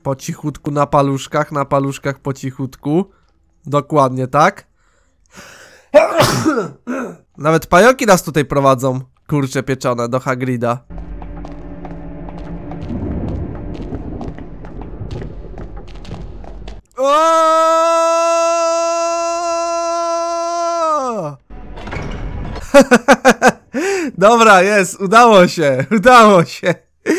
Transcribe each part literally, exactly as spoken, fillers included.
Po cichutku na paluszkach, na paluszkach po cichutku. Dokładnie tak. Nawet pająki nas tutaj prowadzą. Kurcze pieczone do Hagrida. Dobra, jest, udało się, udało się.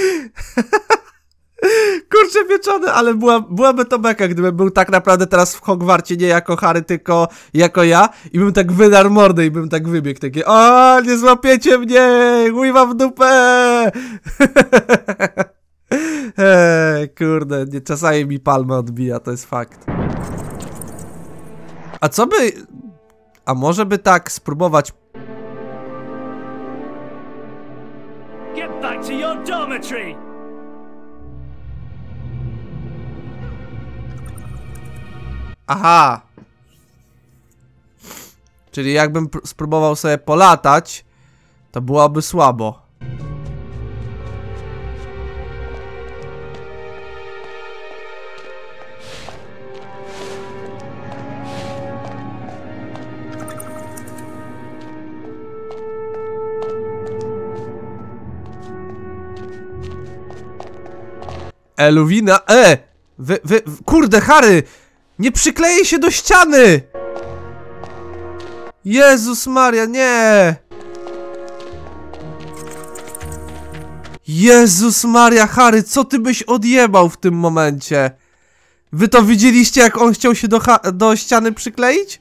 Kurczę pieczony, ale była, byłaby to beka, gdybym był tak naprawdę teraz w Hogwarcie nie jako Harry, tylko jako ja i bym tak wydarł mordę i bym tak wybiegł takie: o, nie złapiecie mnie, chuj wam w dupę. Eee, kurde, nie, czasami mi palmę odbija, to jest fakt. A co by... A może by tak spróbować... Get back to your dormitory. Aha. Czyli jakbym spróbował sobie polatać, to byłoby słabo. Eluwina, e! Wy, wy, kurde, Harry! Nie przykleję się do ściany! Jezus Maria, nie! Jezus Maria, Harry, co ty byś odjebał w tym momencie? Wy to widzieliście, jak on chciał się do, do ściany przykleić?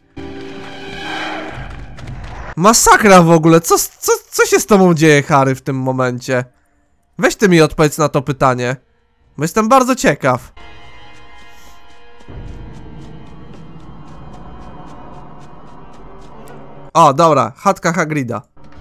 Masakra w ogóle, co, co, co się z tobą dzieje, Harry, w tym momencie? Weź ty mi odpowiedz na to pytanie. Bo jestem bardzo ciekaw. O, dobra, chatka Hagrida.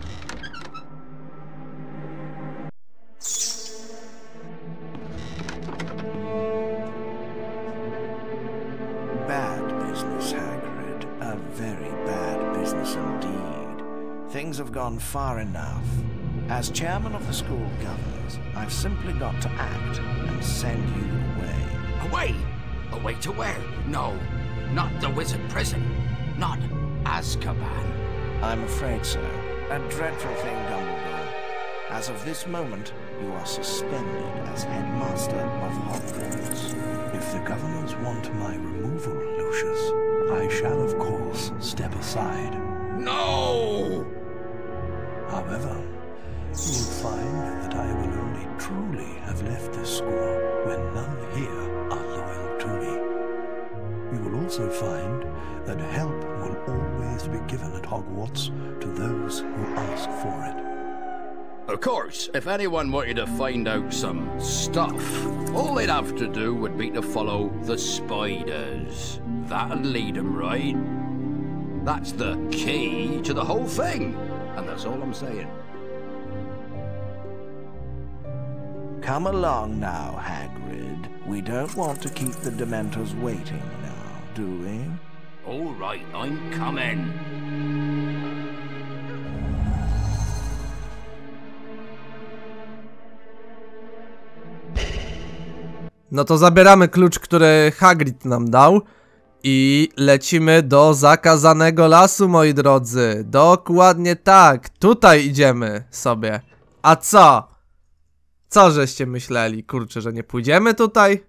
Bad business, Hagrid. A very bad business indeed. Things have gone far enough. As chairman of the school governors, I've simply got to act and send you away. Away? Away to where? No, not the wizard prison. Not Azkaban. I'm afraid so. A dreadful thing, Dumbledore. As of this moment, you are suspended as headmaster of Hogwarts. If the governors want my removal, Lucius, I shall of course step aside. No! However, you will find that I will only truly have left this school when none here are loyal to me. You will also find that help will always be given at Hogwarts to those who ask for it. Of course, if anyone wanted to find out some stuff, all they'd have to do would be to follow the spiders. That'd lead them right. That's the key to the whole thing, and that's all I'm saying. Come along now, Hagrid. We don't want to keep the Dementors waiting now, do we? All right, I'm coming. No to zabieramy klucz, który Hagrid nam dał i lecimy do zakazanego lasu, moi drodzy. Dokładnie tak. Tutaj idziemy sobie. A co? Co żeście myśleli? Kurczę, że nie pójdziemy tutaj?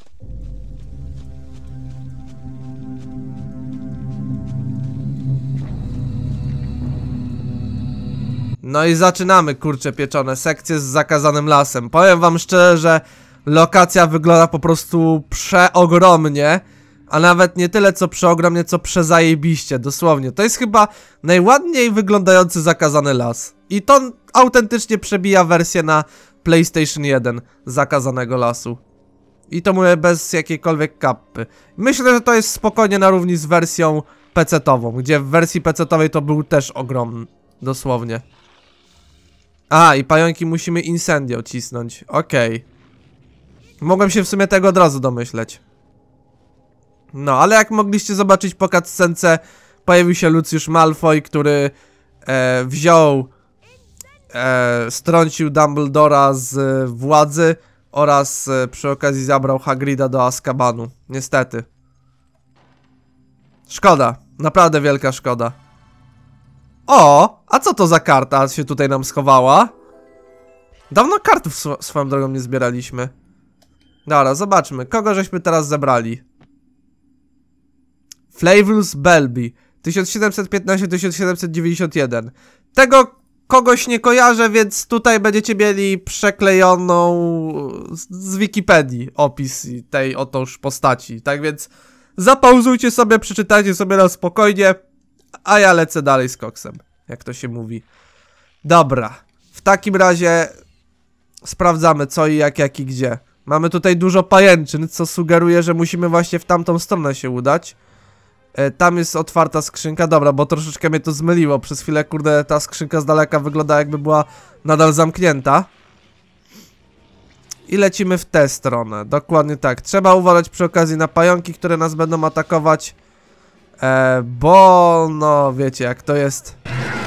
No i zaczynamy, kurcze pieczone, sekcję z zakazanym lasem. Powiem wam szczerze, że lokacja wygląda po prostu przeogromnie. A nawet nie tyle co przeogromnie, co przezajebiście, dosłownie. To jest chyba najładniej wyglądający zakazany las. I to autentycznie przebija wersję na PlayStation jeden zakazanego lasu. I to mówię bez jakiejkolwiek kappy. Myślę, że to jest spokojnie na równi z wersją pecetową, gdzie w wersji pecetowej to był też ogromny. Dosłownie. A, i pająki musimy incendio cisnąć. Okej. Okay. Mogłem się w sumie tego od razu domyśleć. No, ale jak mogliście zobaczyć po cutscence, pojawił się Lucius Malfoy, który e, wziął, e, strącił Dumbledora z władzy Oraz e, przy okazji zabrał Hagrida do Azkabanu. Niestety. Szkoda. Naprawdę wielka szkoda. O! A co to za karta się tutaj nam schowała? Dawno kartów sw swoją drogą nie zbieraliśmy. Dobra, zobaczmy. Kogo żeśmy teraz zebrali? Flavius Belby. tysiąc siedemset piętnaście do tysiąc siedemset dziewięćdziesiąt jeden. Tego kogoś nie kojarzę, więc tutaj będziecie mieli przeklejoną z, z Wikipedii opis tej otóż postaci. Tak więc zapauzujcie sobie, przeczytajcie sobie na spokojnie, a ja lecę dalej z koksem, jak to się mówi. Dobra, w takim razie sprawdzamy co i jak, jak i gdzie. Mamy tutaj dużo pajęczyn, co sugeruje, że musimy właśnie w tamtą stronę się udać. E, tam jest otwarta skrzynka, dobra, bo troszeczkę mnie to zmyliło. Przez chwilę, kurde, ta skrzynka z daleka wygląda jakby była nadal zamknięta. I lecimy w tę stronę, dokładnie tak. Trzeba uważać przy okazji na pająki, które nas będą atakować. E, bo, no, wiecie jak to jest.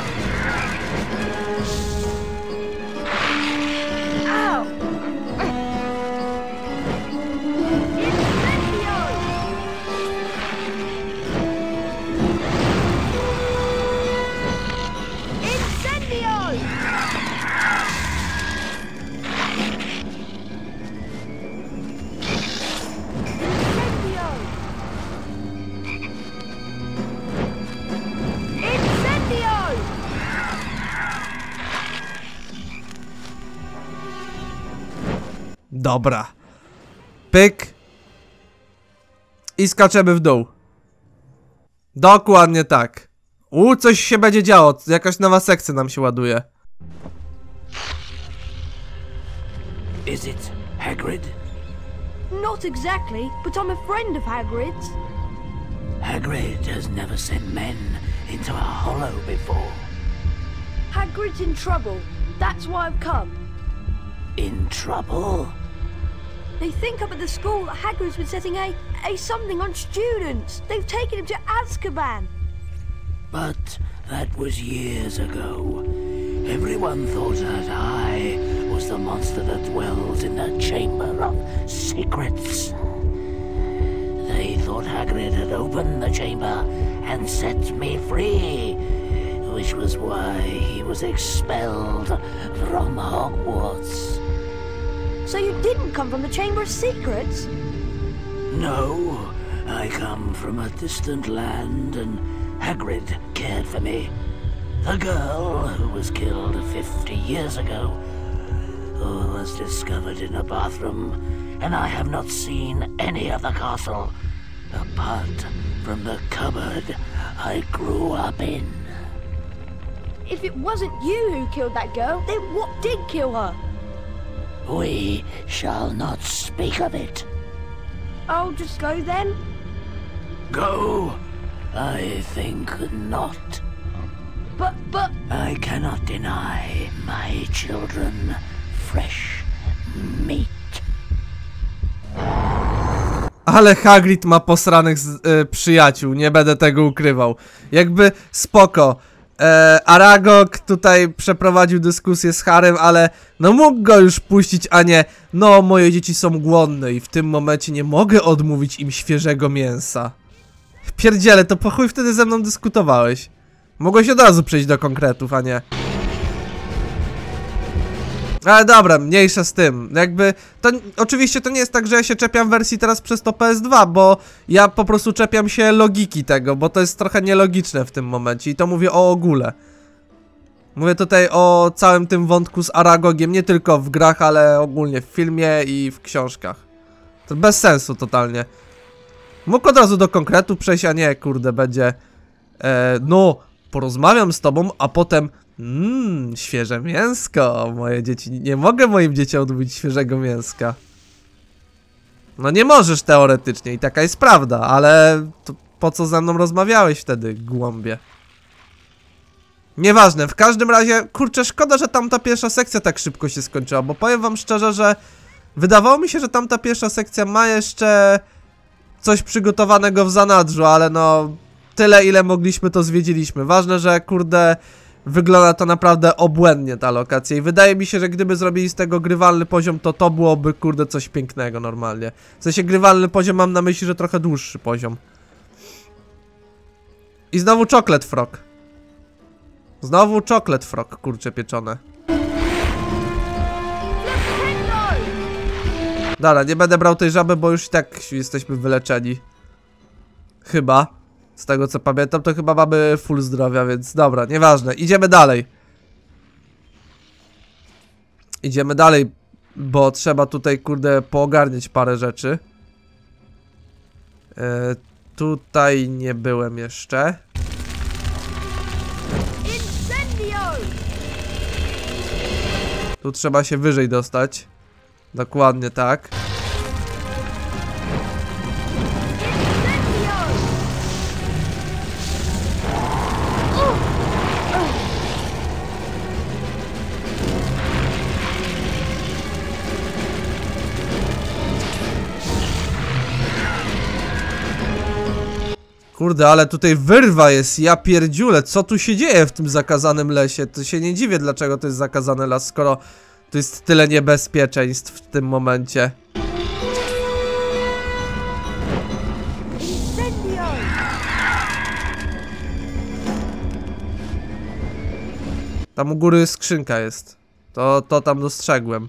Dobra. Pyk. I skaczemy w dół. Dokładnie tak. U, coś się będzie działo. Jakaś nowa sekcja nam się ładuje. Is it Hagrid? Not exactly, but I'm a friend of Hagrid's. Hagrid has never sent men into a hollow before. Hagrid's in trouble. That's why I've come. In trouble? They think up at the school that Hagrid's been setting a, a something on students. They've taken him to Azkaban. But that was years ago. Everyone thought that I was the monster that dwells in the Chamber of Secrets. They thought Hagrid had opened the chamber and set me free, which was why he was expelled from Hogwarts. So you didn't come from the Chamber of Secrets? No, I come from a distant land and Hagrid cared for me. The girl who was killed fifty years ago was discovered in a bathroom, and I have not seen any of the castle apart from the cupboard I grew up in. If it wasn't you who killed that girl, then what did kill her? We shall not speak of it. I'll just go then. Go? I think not. But, but... I cannot deny my children fresh meat. Ale Hagrid ma posranych z, y, przyjaciół, nie będę tego ukrywał. Jakby spoko. E, Aragog tutaj przeprowadził dyskusję z Harrym, ale no mógł go już puścić, a nie no moje dzieci są głodne i w tym momencie nie mogę odmówić im świeżego mięsa. Pierdziele, to po chuj wtedy ze mną dyskutowałeś. Mogłeś od razu przejść do konkretów, a nie. Ale dobra, mniejsza z tym. Jakby, to oczywiście to nie jest tak, że ja się czepiam wersji teraz przez to P S dwa, bo ja po prostu czepiam się logiki tego, bo to jest trochę nielogiczne w tym momencie i to mówię o ogóle. Mówię tutaj o całym tym wątku z Aragogiem, nie tylko w grach, ale ogólnie w filmie i w książkach. To bez sensu totalnie. Mógł od razu do konkretu przejść, a nie, kurde, będzie e, no, porozmawiam z tobą, a potem mmm, świeże mięsko, moje dzieci, nie mogę moim dzieciom odmówić świeżego mięska. No nie możesz teoretycznie i taka jest prawda, ale to po co ze mną rozmawiałeś wtedy, głąbie? Nieważne, w każdym razie, kurczę, szkoda, że tamta pierwsza sekcja tak szybko się skończyła, bo powiem wam szczerze, że wydawało mi się, że tamta pierwsza sekcja ma jeszcze coś przygotowanego w zanadrzu, ale no tyle ile mogliśmy to zwiedziliśmy. Ważne, że kurde wygląda to naprawdę obłędnie ta lokacja i wydaje mi się, że gdyby zrobili z tego grywalny poziom, to to byłoby kurde coś pięknego normalnie. W sensie grywalny poziom mam na myśli, że trochę dłuższy poziom. I znowu Chocolate Frog. Znowu Chocolate Frog, kurcze pieczone. Dobra, nie będę brał tej żaby, bo już i tak jesteśmy wyleczeni. Chyba. Z tego co pamiętam, to chyba mamy full zdrowia, więc dobra, nieważne. Idziemy dalej. Idziemy dalej, bo trzeba tutaj, kurde, poogarniać parę rzeczy. E, tutaj nie byłem jeszcze. Tu trzeba się wyżej dostać. Dokładnie tak. Kurde, ale tutaj wyrwa jest, ja pierdziule, co tu się dzieje w tym zakazanym lesie? To się nie dziwię, dlaczego to jest zakazany las, skoro tu jest tyle niebezpieczeństw w tym momencie. Tam u góry skrzynka jest. To, to tam dostrzegłem.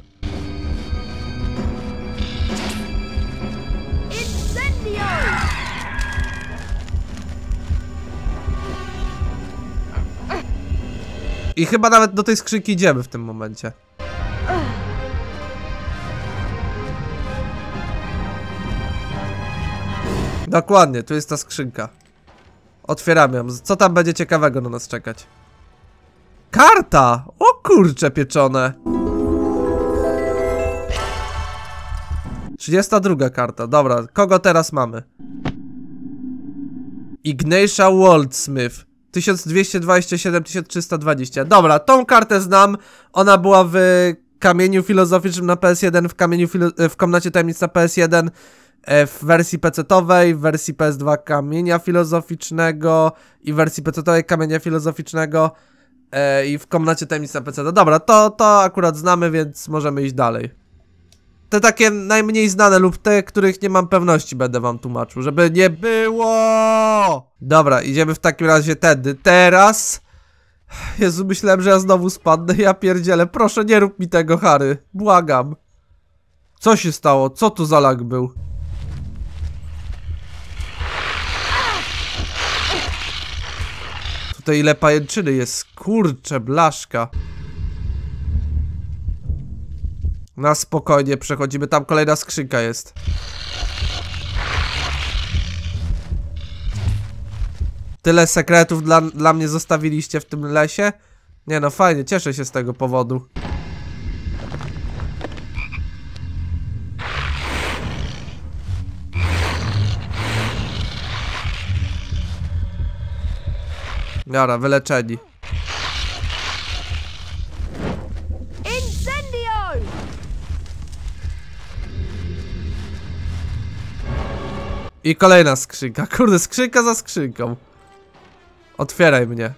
I chyba nawet do tej skrzynki idziemy w tym momencie. Dokładnie, tu jest ta skrzynka. Otwieramy ją. Co tam będzie ciekawego na nas czekać? Karta! O kurcze pieczone! trzydziesta druga karta. Dobra, kogo teraz mamy? Ignatia Waldsmith. tysiąc dwieście dwadzieścia siedem tysiąc trzysta dwadzieścia. Dobra, tą kartę znam. Ona była w kamieniu filozoficznym na P S jeden, w kamieniu w komnacie tajemnic na P S jeden, w wersji pecetowej, w wersji P S dwa kamienia filozoficznego i w wersji pecetowej kamienia filozoficznego i w komnacie tajemnic na P C. Dobra, to, to akurat znamy, więc możemy iść dalej. Te takie najmniej znane lub te, których nie mam pewności, będę wam tłumaczył, żeby nie było. Dobra, idziemy w takim razie tędy. Teraz... Jezu, myślałem, że ja znowu spadnę. Ja pierdzielę, proszę nie rób mi tego, Harry. Błagam. Co się stało? Co tu za lag był? Tutaj ile pajęczyny jest. Kurczę, blaszka. Na spokojnie przechodzimy, tam kolejna skrzynka jest. Tyle sekretów dla, dla mnie zostawiliście w tym lesie? Nie no, fajnie, cieszę się z tego powodu. Dobra, wyleczeni. I kolejna skrzynka. Kurde, skrzynka za skrzynką. Otwieraj mnie.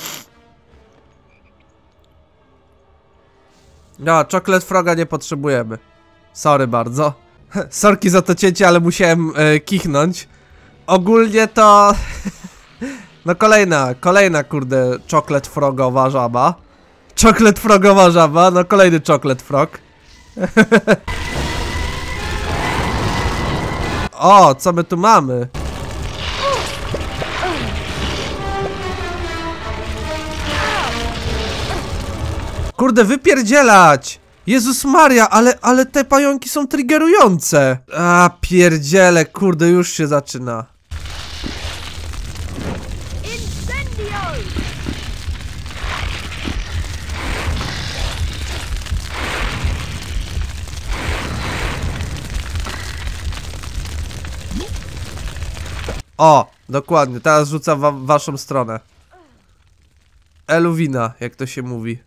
No, Chocolate Froga nie potrzebujemy. Sorry bardzo. Sorki za to cięcie, ale musiałem e, kichnąć. Ogólnie to... No kolejna, kolejna kurde Chocolate Frogowa żaba. Chocolate Frogowa żaba, no kolejny Chocolate Frog. O, co my tu mamy? Kurde, wypierdzielać! Jezus Maria, ale, ale te pająki są triggerujące. A, pierdziele, kurde, już się zaczyna. O, dokładnie, teraz rzucam wam w waszą stronę. Eluwina, jak to się mówi.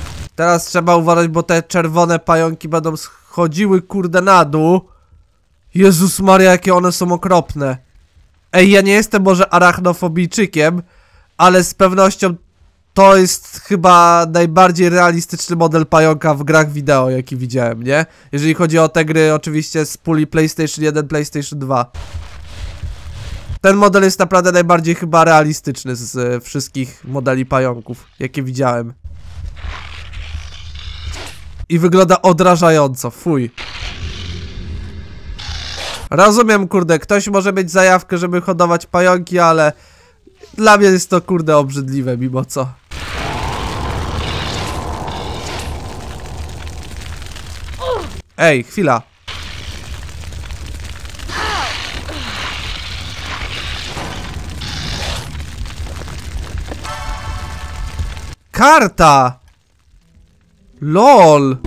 Teraz trzeba uważać, bo te czerwone pająki będą schodziły kurde na dół. Jezus Maria, jakie one są okropne. Ej, ja nie jestem może arachnofobijczykiem, ale z pewnością to jest chyba najbardziej realistyczny model pająka w grach wideo, jaki widziałem, nie? Jeżeli chodzi o te gry oczywiście z puli PlayStation jeden, PlayStation dwa. Ten model jest naprawdę najbardziej chyba realistyczny z y, wszystkich modeli pająków, jakie widziałem. I wygląda odrażająco, fuj. Rozumiem, kurde, ktoś może mieć zajawkę, żeby hodować pająki, ale dla mnie jest to, kurde, obrzydliwe mimo co. Ej, chwila. Karta! LOL!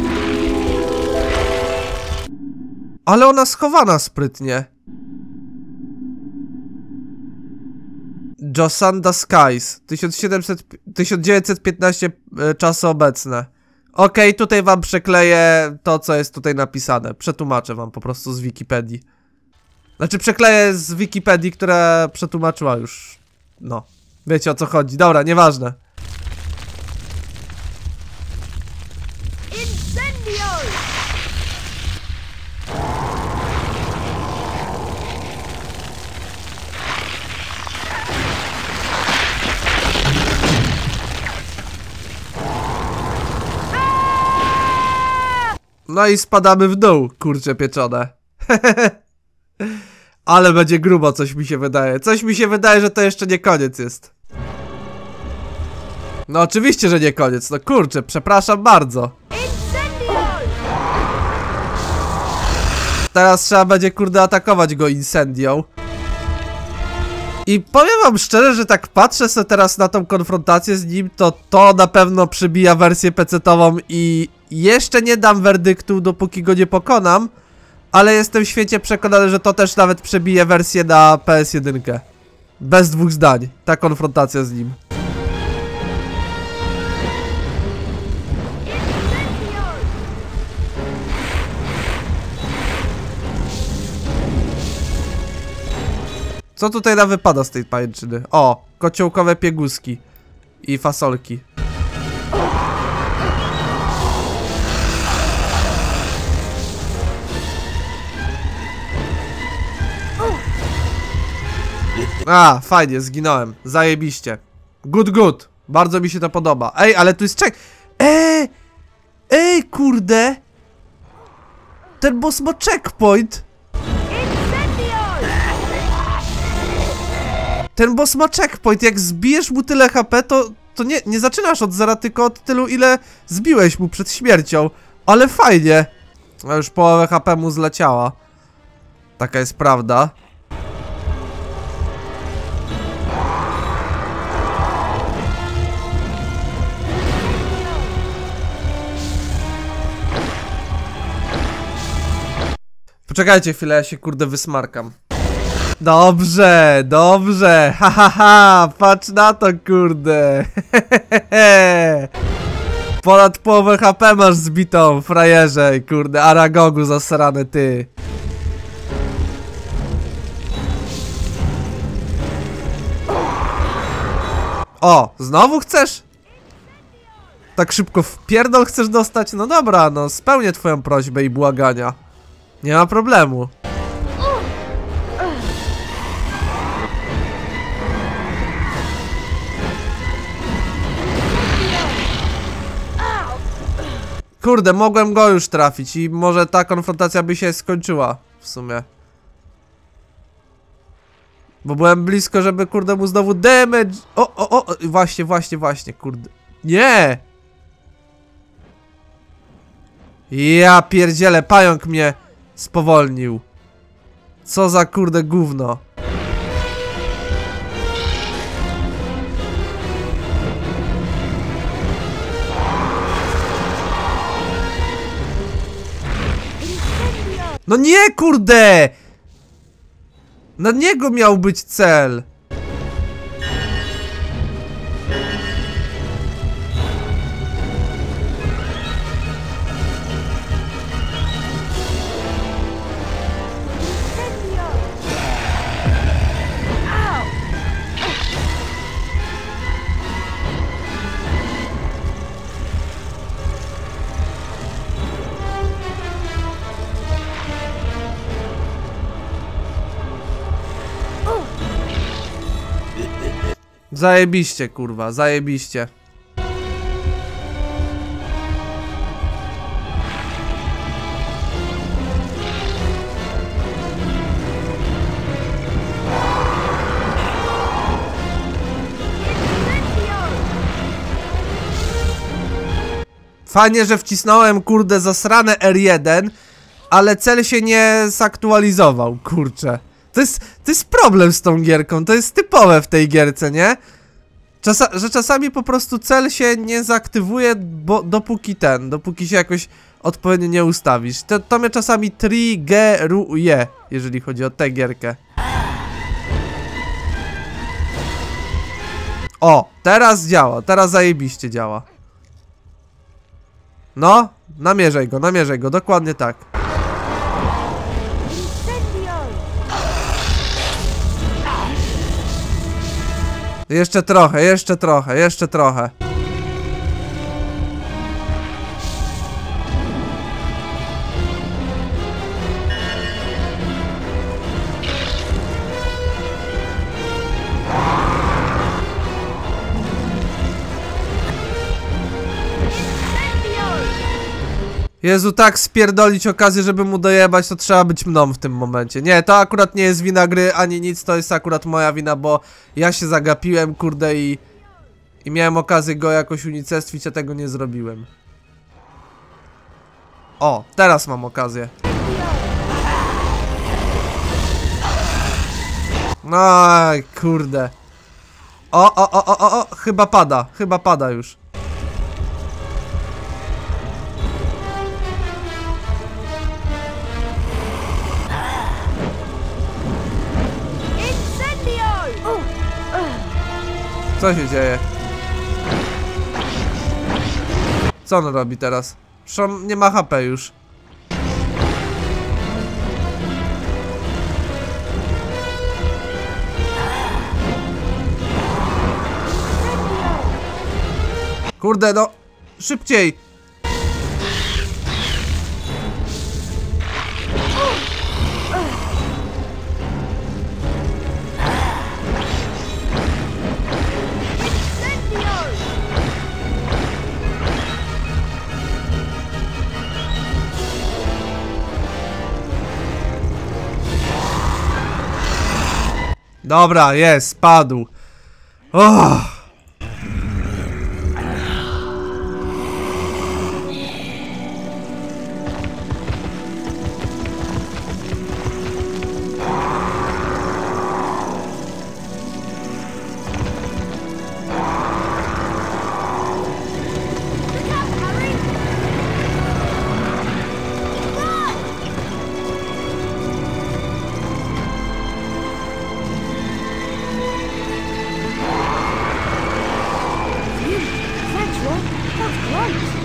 Ale ona schowana sprytnie. Josanda Skies tysiąc siedemset, tysiąc dziewięćset piętnaście e, czasy obecne. Okej, okay, tutaj wam przekleję to, co jest tutaj napisane. Przetłumaczę wam po prostu z Wikipedii. Znaczy przekleję z Wikipedii, która przetłumaczyła już. No, wiecie o co chodzi. Dobra, nieważne. No i spadamy w dół, kurcze pieczone. Ale będzie grubo, coś mi się wydaje. Coś mi się wydaje, że to jeszcze nie koniec jest. No oczywiście, że nie koniec. No kurczę, przepraszam bardzo. Teraz trzeba będzie, kurde, atakować go incendią. I powiem wam szczerze, że tak patrzę sobie teraz na tą konfrontację z nim, to to na pewno przybija wersję pecetową i jeszcze nie dam werdyktu, dopóki go nie pokonam, ale jestem święcie przekonany, że to też nawet przebije wersję na P S jeden. Bez dwóch zdań, ta konfrontacja z nim. Co tutaj nam wypada z tej pajęczyny? O, kociołkowe pieguski i fasolki. A, fajnie, zginąłem. Zajebiście. Good, good. Bardzo mi się to podoba. Ej, ale tu jest check. Ej, ej, kurde. Ten boss ma checkpoint. Ten boss ma checkpoint. Jak zbijesz mu tyle H P, to, to nie, nie zaczynasz od zera, tylko od tylu, ile zbiłeś mu przed śmiercią. Ale fajnie. A już połowę H P mu zleciała. Taka jest prawda. Poczekajcie chwilę, ja się kurde wysmarkam. Dobrze, dobrze, ha ha ha, patrz na to kurde. Ponad połowę H P masz zbitą, frajerze, kurde, Aragogu zasrany ty. O, znowu chcesz? Tak szybko w pierdol chcesz dostać? No dobra, no spełnię twoją prośbę i błagania. Nie ma problemu. Kurde, mogłem go już trafić i może ta konfrontacja by się skończyła w sumie. Bo byłem blisko, żeby kurde mu znowu damage... O, o, o, właśnie, właśnie, właśnie, kurde. Nie! Ja pierdzielę, pająk mnie spowolnił. Co za kurde gówno. No nie, kurde! Na niego miał być cel. Zajebiście, kurwa, zajebiście. Fajnie, że wcisnąłem, kurde, zasrane R jeden, ale cel się nie zaktualizował, kurczę. To jest, to jest problem z tą gierką, to jest typowe w tej gierce, nie? Czasa, że czasami po prostu cel się nie zaktywuje, bo dopóki ten, dopóki się jakoś odpowiednio nie ustawisz. To, to mnie czasami triggeruje, jeżeli chodzi o tę gierkę. O, teraz działa, teraz zajebiście działa. No, namierzaj go, namierzaj go, dokładnie tak. Jeszcze trochę, jeszcze trochę, jeszcze trochę. Jezu, tak spierdolić okazję, żeby mu dojebać, to trzeba być mną w tym momencie. Nie, to akurat nie jest wina gry, ani nic, to jest akurat moja wina, bo ja się zagapiłem, kurde, i... I miałem okazję go jakoś unicestwić, a tego nie zrobiłem. O, teraz mam okazję. No, kurde. O, o, o, o, o, o, chyba pada, chyba pada już. Co się dzieje? Co on robi teraz? Przecież on nie ma H P już. Kurde, no! Szybciej! Dobra, jest, spadł. Oh. Thanks, Ron. That was close.